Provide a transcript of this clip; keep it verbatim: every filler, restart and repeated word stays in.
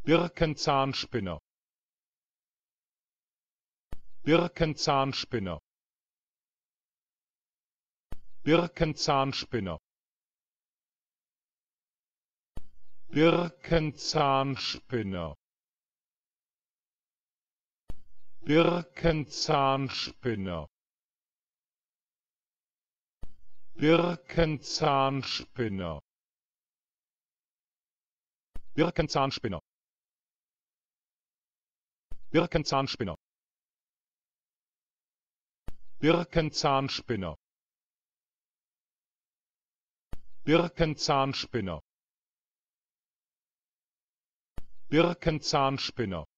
Birkenzahnspinne, Birkenzahnspinne, Birkenzahnspinne, Birkenzahnspinne, Birkenzahnspinne, Birkenzahnspinne, Birkenzahnspinne, Birkenzahnspinne, Birkenzahnspinne, Birkenzahnspinne, Birkenzahnspinne,